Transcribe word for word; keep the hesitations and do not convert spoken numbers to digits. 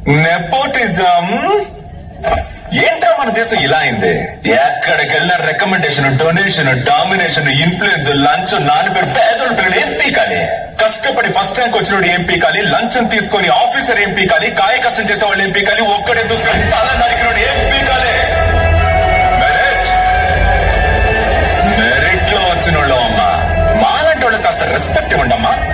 Nepotism ఏంటో మన దేశం ఇలా అయింది. ఎక్కడికి వెళ్ళిన రికమెండేషన్, డొనేషన్, డామినేషన్, ఇన్ఫ్లుయెన్స్, లంచ్, నాన్నపేరు పేదల పిల్లలు ఏం పీకాలి. కష్టపడి ఫస్ట్ ర్యాంక్ వచ్చినోడు ఏం పీకాలి, లంచం తీసుకొని ఆఫీసర్ ఏం పీకాలి, కాయ కష్టం చేసే వాళ్ళు ఏం పీకాలి, ఒక్కడే దూసుకొని తల నరికినోడు ఏం పీకాలి. మెరిట్ మెరిట్ లో వచ్చిన వాళ్ళు అమ్మా, మాలాంటి వాళ్ళు కాస్త రెస్పెక్ట్ ఇవ్వండి అమ్మా.